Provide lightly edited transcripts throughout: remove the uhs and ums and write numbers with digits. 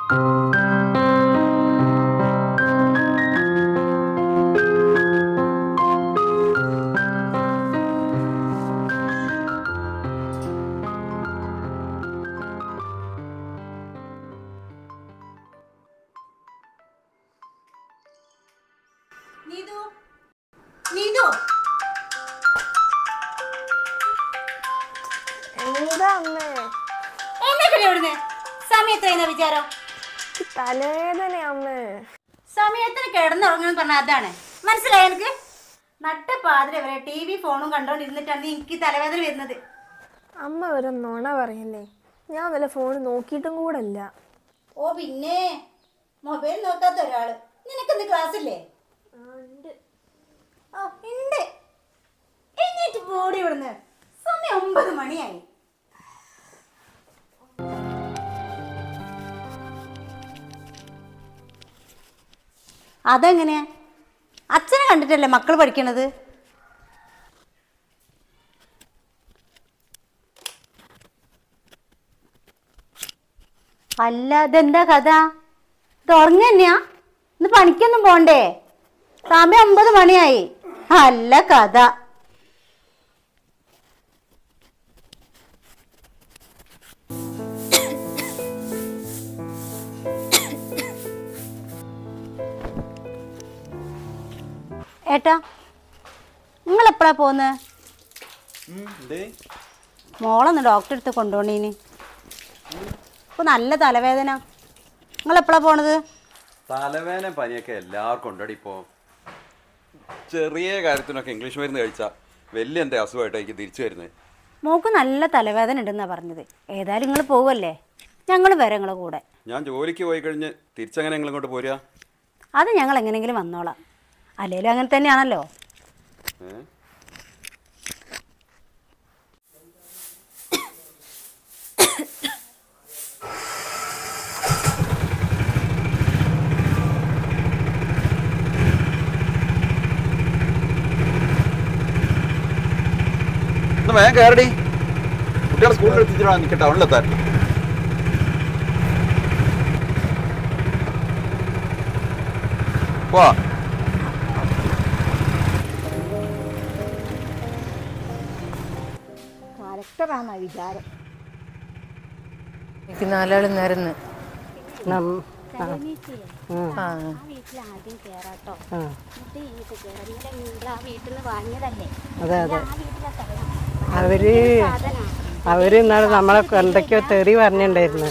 തലവേദന അമ്മേ. സമയത്തിന് കിടന്നുറങ്ങാൻ പറഞ്ഞാൽ അതാണ് മനസ്സിലായ എനിക്ക്. നട്ടപ്പാതിരെ വരെ ടി വി ഫോണും കണ്ടോണ്ടിരുന്നിട്ടാണ് എനിക്ക് തലവേദന വരുന്നത്. അമ്മ ഒരു നുണ പറയല്ലേ, ഞാൻ വല്ല ഫോൺ നോക്കിയിട്ടും കൂടെ അല്ല. ഓ പിന്നെ മൊബൈൽ നോക്കാത്ത ഒരാള് നിനക്കെന്ത് ക്ലാസ് ഇല്ലേ? ഉണ്ട്. എന്നിട്ട് പോടി ഇവിടുന്ന്. സമയം 9 മണിയായി. അതെങ്ങനെയാ? അച്ഛനെ കണ്ടിട്ടല്ലേ മക്കൾ പഠിക്കണത്? അല്ല, ഇതെന്താ കഥ? ഇത് ഉറങ്ങന്നെയാ? ഇന്ന് പണിക്കൊന്നും പോണ്ടേ? സമയം 9 മണിയായി. അല്ല കഥ. ഏട്ടാ, നിങ്ങൾ എപ്പോഴാ പോന്ന്? മോളൊന്ന് ഡോക്ടറെ അടുത്ത് കൊണ്ടുപോണീന്. ഇപ്പൊ നല്ല തലവേദന. നിങ്ങൾ എപ്പോഴാ പോണത്? തലവേദന പനിയൊക്കെ എല്ലാവർക്കും ഉണ്ടടി. ഇപ്പോ ചെറിയ കാര്യത്തിനൊക്കെ ഇംഗ്ലീഷ് മരുന്ന് കഴിച്ചാൽ വലിയ എന്താ അസുഖമായിട്ടായിരിക്കും തിരിച്ചു വരുന്നത്. മോക്ക് നല്ല തലവേദന ഉണ്ടെന്നാ പറഞ്ഞത്. ഏതായാലും നിങ്ങൾ പോവല്ലേ, ഞങ്ങൾ വരാം നിങ്ങളെ കൂടെ. ഞാൻ ജോലിക്ക് പോയി കഴിഞ്ഞ് തിരിച്ചെങ്ങനെ നിങ്ങൾ ഇങ്ങോട്ട് പോരുക? അത് ഞങ്ങൾ എങ്ങനെയെങ്കിലും വന്നോളാം. അല്ലേലും അങ്ങനെ തന്നെയാണല്ലോ. വേഗം കയറടി. കുട്ടികളെ സ്കൂളിൽ എത്തിച്ചിട്ടാ എനിക്ക് ടൗണിലെത്താൻ. പോവാ. കലക്ടറാന്നാ വിചാരം. എനിക്ക് 4 ആള് നിരന്ന് അവര് ഇന്നാള് നമ്മളെ എന്തൊക്കെയോ തെറി പറഞ്ഞിട്ടുണ്ടായിരുന്നു.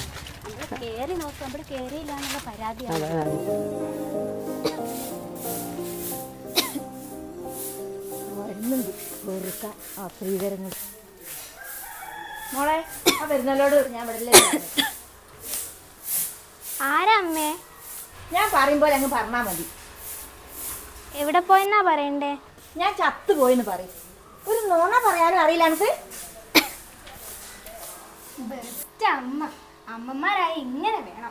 മോളെ ആ വരുന്നല്ലോട് ഞാൻ വിടലേ. ആരാ അമ്മേ? ഞാൻ പറയുമ്പോൾ അങ്ങ് പറഞ്ഞാ മതി. എവിടെ പോയെന്നാ പറയണ്ടേ? ഞാൻ ചത്തുപോയെന്ന് പറയും. ഒരു നുണ പറയാനും അറിയില്ല എനിക്ക്. ബെസ്റ്റ് അമ്മ. അമ്മമാരായി ഇങ്ങനെ വേണം.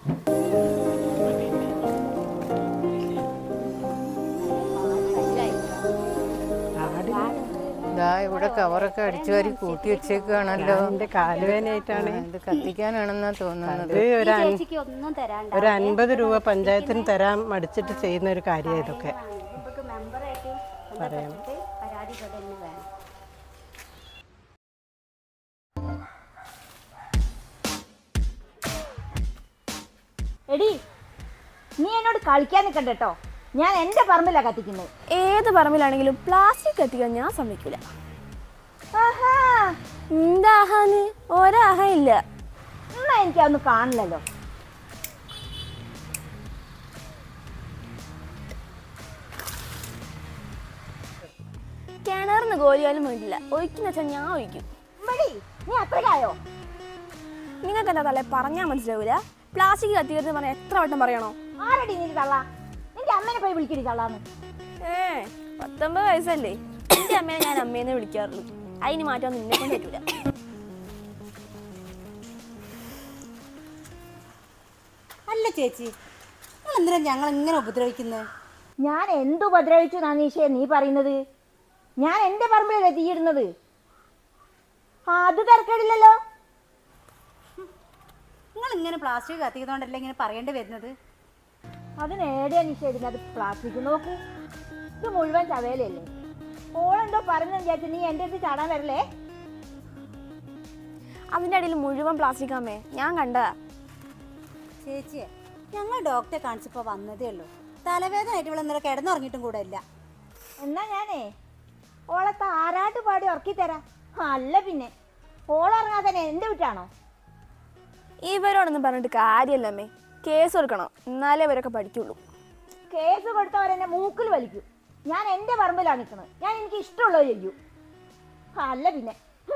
ഇവിടെ കവറൊക്കെ അടിച്ചു വാരി കൂട്ടി വെച്ചേക്കാണല്ലോ. എന്റെ കാലുവേനായിട്ടാണ്. ഇത് കത്തിക്കാനാണെന്നാ തോന്നുന്നത്. ഒരു 50 രൂപ പഞ്ചായത്തിന് തരാൻ മടിച്ചിട്ട് ചെയ്യുന്ന ഒരു കാര്യം ഇതൊക്കെ പറയണം. എടി, നീ എന്നോട് കളിക്കാൻ നിൽക്കണ്ടോ? ഞാൻ എന്റെ പറമ്പിലാ കത്തിക്കുന്നത്. ഏത് പറമ്പിലാണെങ്കിലും പ്ലാസ്റ്റിക് കത്തിക്കാൻ ഞാൻ സമ്മതിക്കില്ല. എന്താ ആഹാന്ന്? ഒരാഹ ഇല്ല. എന്നാ എനിക്കതൊന്നും കാണില്ലല്ലോ. കിണറിന് കോരിയാലും വേണ്ടില്ല, ഒഴിക്കുന്ന വെച്ചാൽ ഞാൻ ഒഴിക്കും. നീ അത്രയായോ? നിങ്ങൾക്ക് എന്താ തല്ലേ പറഞ്ഞാൽ മനസ്സിലാവൂല? പ്ലാസ്റ്റിക് കത്തിക്കരുത് പറഞ്ഞാൽ എത്ര വട്ടം പറയണോ? ആരടി നീ തള്ള? നിന്റെ അമ്മേനെ പോയി വിളിക്കടി തള്ളാന്ന്. 19 വയസ്സല്ലേ? എന്റെ അമ്മേനെ ഞാൻ അമ്മേനെ വിളിക്കാറുള്ളൂ. അതിന് മാറ്റാൻ നിന്നെ കൊണ്ട് പറ്റൂല. അല്ല ചേച്ചി, നിങ്ങൾ എന്തിനാ ഞങ്ങൾ ഇങ്ങനെ ഉപദ്രവിക്കുന്നത്? ഞാൻ എന്ത് ഉപദ്രവിച്ചു നാനീഷേ നീ പറയുന്നത്? ഞാൻ എന്റെ പറമ്പിലല്ലേ തീയിടുന്നത്. അത് തിരക്കേടില്ലല്ലോ. നിങ്ങൾ നിങ്ങൾ ഇങ്ങനെ പ്ലാസ്റ്റിക് കത്തിക്കുന്നതുകൊണ്ടല്ലേ ഇങ്ങനെ പറയേണ്ടി വരുന്നത്? അതിനേടിയാ നിഷേധിക്കുന്നത്? അത് പ്ലാസ്റ്റിക് നോക്ക്, ഇത് മുഴുവൻ ചവേലല്ലേ. ഓളെന്തോ പറഞ്ഞു വിചാരിച്ചു നീ എൻ്റെ അടുത്ത് ചാടാൻ വരല്ലേ? അതിൻ്റെ അടിയിൽ മുഴുവൻ പ്ലാസ്റ്റിക് അമ്മേ, ഞാൻ കണ്ടതാ. ചേച്ചിയെ, ഞങ്ങൾ ഡോക്ടറെ കാണിച്ചപ്പോൾ വന്നതേ ഉള്ളൂ. തലവേദനയായിട്ട് ഇവിടെ ഇന്നലെ കിടന്നുറങ്ങിയിട്ടും കൂടെ ഇല്ല. എന്നാ ഞാനേ ഓളെ താരാട്ട് പാടി ഉറക്കി തരാം. അല്ല പിന്നെ ഓളുറങ്ങാൻ തന്നെ എൻ്റെ വീട്ടാണോ? ഇവരോടൊന്നും പറഞ്ഞിട്ട് കാര്യമല്ല അമ്മേ, കേസ് കൊടുക്കണം, എന്നാലേ ഇവരൊക്കെ പഠിക്കുള്ളൂ. കേസ് കൊടുത്തവരെന്നെ മൂക്കിൽ വലിക്കും. ഞാൻ എൻ്റെ പറമ്പിലാണ് നിൽക്കുന്നത്, ഞാൻ എനിക്ക് ഇഷ്ടമുള്ളത് ചെയ്യൂ. അല്ല പിന്നെ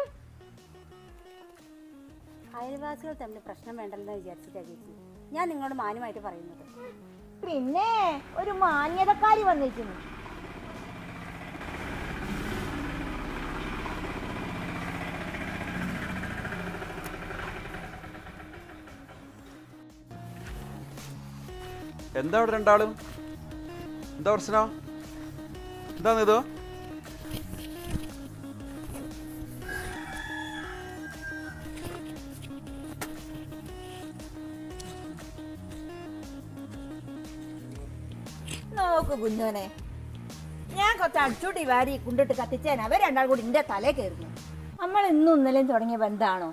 അയൽവാസികൾ തമ്മിൽ പ്രശ്നം വേണ്ടല്ലെന്ന് വിചാരിച്ചിട്ടാ ചേച്ചി ഞാൻ നിങ്ങളോട് മാന്യമായിട്ട് പറയുന്നത്. പിന്നെ ഒരു മാന്യതക്കാരി വന്നിരിക്കുന്നു. എന്താ അവിടെ രണ്ടാളും? എന്താ പ്രശ്നം? എന്താന്നിത്? നോക്ക് കുഞ്ഞോനെ, ഞാൻ കുറച്ച് അടിച്ചൂട്ടി വാരി കൊണ്ടിട്ട് കത്തിച്ചേന അവർ രണ്ടാൾ കൂടി എന്റെ തലേ കയറുന്നു. നമ്മൾ ഇന്നും ഇന്നലെയും തുടങ്ങിയ ബന്ധാണോ?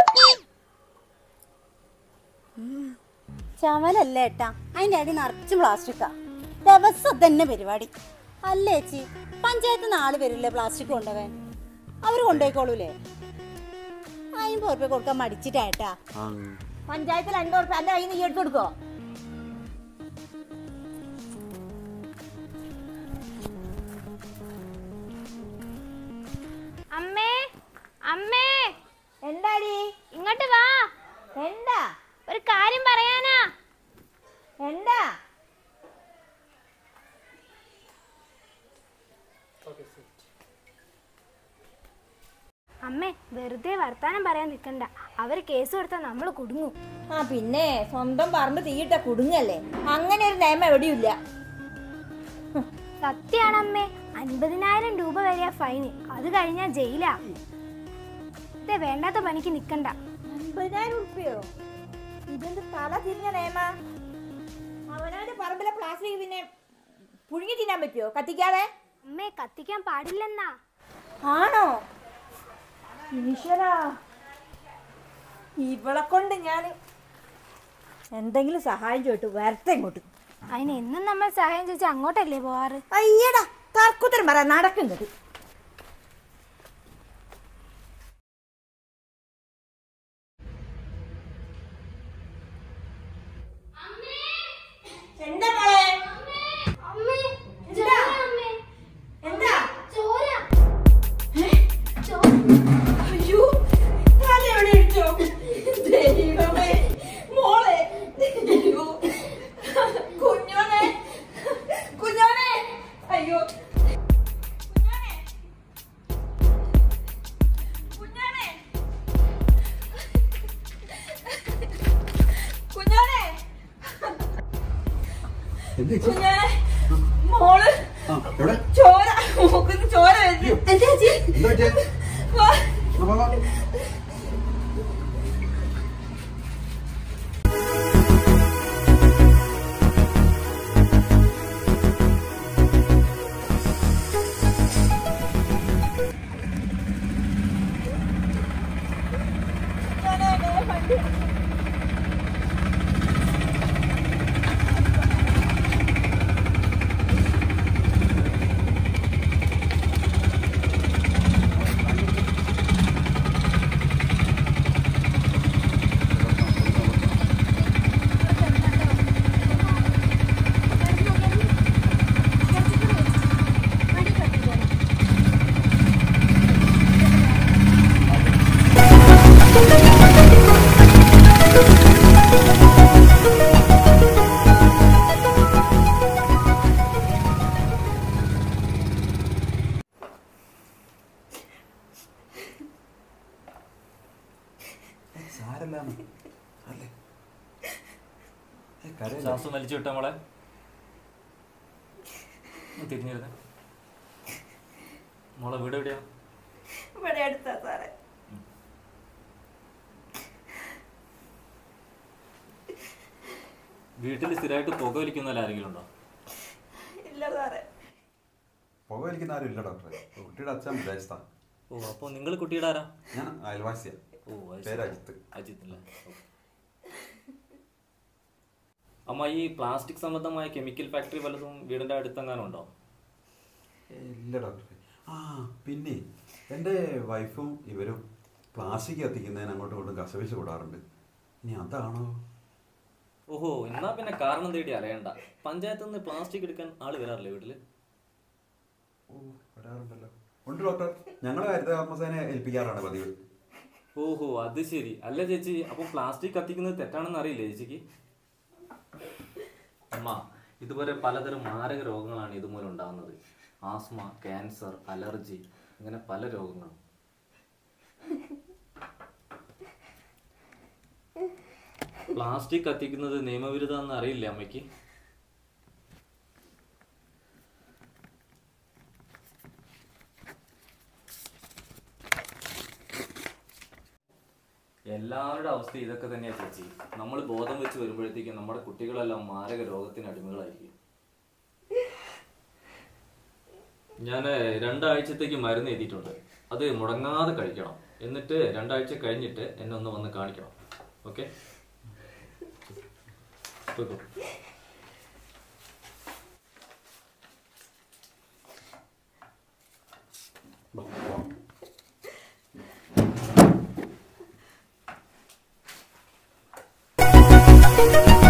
ചവലല്ല ഏട്ടാ, അതിൻ്റെ അടി നിറച്ചും പ്ലാസ്റ്റിക്കാ. ദിവസം തന്നെ പരിപാടി. അല്ലേ ചേച്ചി, പഞ്ചായത്ത് 4 പേരില്ലേ പ്ലാസ്റ്റിക് കൊണ്ടുപോകാൻ? അവർ കൊണ്ടുപോയിക്കോളൂലേ? 50 ഉറുപ്പ്യ കൊടുക്കാൻ മടിച്ചിട്ടാ. പഞ്ചായത്തിൽ 50 ഉറുപ്പ്യ എന്റെ കയ്യിൽ നിന്ന് എടുത്തു കൊടുക്കോ? അമ്മേ, അമ്മേ, എന്താടി? ഇങ്ങോട്ട് വാ. എന്താ? ഒരു കാര്യം പറയാനാ. എന്താ? അമ്മേ, വെറുതെ വർത്താനം പറയാൻ നിൽക്കണ്ട. അവര് കേസ് കൊടുത്താൽ നമ്മൾ കുടുങ്ങും. ആ പിന്നെ സ്വന്തം പറമ്പ് തീയിട്ട കുടുങ്ങല്ലേ, അങ്ങനെ ഒരു നിയമം എവിടെയില്ല. സത്യാണമ്മേ, 50,000 രൂപ വരെയാ ഫൈന്. അത് കഴിഞ്ഞാ ജയിലാ. ഇതേ വേണ്ടാത്ത പണിക്ക് നിക്കണ്ട. 50,000 ഉറുപ്പ്യോ? ഇതെന്ത് തല തിരിഞ്ഞ നിയമ? അവനവന്റെ പറമ്പിലെ പ്ലാസ്റ്റിക് പിന്നെ പുഴുങ്ങി തിന്നാൻ പറ്റുമോ കത്തിക്കാതെ? അമ്മേ, കത്തിക്കാൻ പാടില്ലെന്നാ. ആണോ? ഈശ്വരാ, ഇവളെ കൊണ്ട് ഞാൻ എന്തെങ്കിലും സഹായം ചോദിട്ടു വരട്ടെ ഇങ്ങോട്ട്. അതിന് എന്നും നമ്മൾ സഹായം ചോദിച്ചാൽ അങ്ങോട്ടല്ലേ പോവാറ്? അയ്യടാ, തർക്കുത്തരം പറയാൻ നടക്കുന്നത്. എന്താ മോളെ? എന്താ? അയ്യോ, തല എവിടെ ഇടിച്ചോ? ദൈവമേ, മോളെ, അയ്യോ, കുഞ്ഞോനെ, കുഞ്ഞോനെ, അയ്യോ, കുഞ്ഞോനെ, കുഞ്ഞോനെ, കുഞ്ഞോനെ, കുഞ്ഞോനെ, മോള് ചോര, മൂക്കുന്ന് ചോര വരുന്നു. എന്താ ചേച്ചി? ശ്വാസം വലിച്ചു വിട്ട മോളെ, തിരിഞ്ഞിരുന്നേ. മോളെ വീട് എവിടെയാ? ഇവിടെ അടുത്താ സാറേ. വീട്ടിൽ സ്ഥിരമായിട്ട് പുക വലിക്കുന്ന ആരെങ്കിലും ഉണ്ടോ? ഇല്ല സാറേ. പുക വലിക്കുന്ന ആരും ഇല്ല ഡോക്ടറെ. കുട്ടിയുടെ അച്ഛൻ വിദേശത്താ. ഓ, അപ്പോൾ നിങ്ങൾ കുട്ടിയുടെ ആരാ? ഞാൻ അയൽവാസിയാ. ഓ, പേര് അജിത്ത്. അജിത്ത് അല്ലേ? അമ്മ, ഈ പ്ലാസ്റ്റിക് സംബന്ധമായ കെമിക്കൽ ഫാക്ടറി വല്ലതും വീടിൻ്റെ അടുത്തെങ്ങാനും ഉണ്ടോ? ഇല്ല ഡോക്ടറെ. ആ പിന്നെ എൻ്റെ വൈഫും ഇവരും പ്ലാസ്റ്റിക് കത്തിക്കുന്നതിന് അങ്ങോട്ടും ഇങ്ങോട്ടും കസവിച്ച് കൂടാറുണ്ട്. ഇനി അതാണോ? ഓഹോ, എന്നാ പിന്നെ കാരണം തേടി അറിയണ്ട. പഞ്ചായത്തിൽ നിന്ന് പ്ലാസ്റ്റിക് എടുക്കാൻ ആള് വരാറില്ലേ വീട്ടില്? ഓ, വരാറുണ്ടല്ലോ. ഉണ്ട് ഡോക്ടർ. ഞങ്ങൾ ഹരിതകർമ്മസേനയെ ഏൽപ്പിക്കാറാണ് പതിവ്. ഓഹോ, അത് ശരി. അല്ല ചേച്ചി, അപ്പോൾ പ്ലാസ്റ്റിക് കത്തിക്കുന്നത് തെറ്റാണെന്ന് അറിയില്ലേ ചേച്ചിക്ക്? അമ്മ, ഇതുപോലെ പലതരം മാരക രോഗങ്ങളാണ് ഇതുമൂലം ഉണ്ടാകുന്നത്. ആസ്മ, ക്യാൻസർ, അലർജി, ഇങ്ങനെ പല രോഗങ്ങളും. പ്ലാസ്റ്റിക് കത്തിക്കുന്നത് നിയമവിരുദ്ധമെന്ന് അറിയില്ലേ അമ്മയ്ക്ക്? എല്ലാവരുടെ അവസ്ഥ ഇതൊക്കെ തന്നെയാ ചേച്ചി. നമ്മൾ ബോധം വെച്ച് വരുമ്പോഴത്തേക്കും നമ്മുടെ കുട്ടികളെല്ലാം മാരക രോഗത്തിന് അടിമകളായിരിക്കും. ഞാൻ 2 ആഴ്ചത്തേക്ക് മരുന്ന് എഴുതിയിട്ടുണ്ട്. അത് മുടങ്ങാതെ കഴിക്കണം. എന്നിട്ട് 2 ആഴ്ച കഴിഞ്ഞിട്ട് എന്നെ ഒന്ന് വന്ന് കാണിക്കണം. ഓക്കെ? Bye.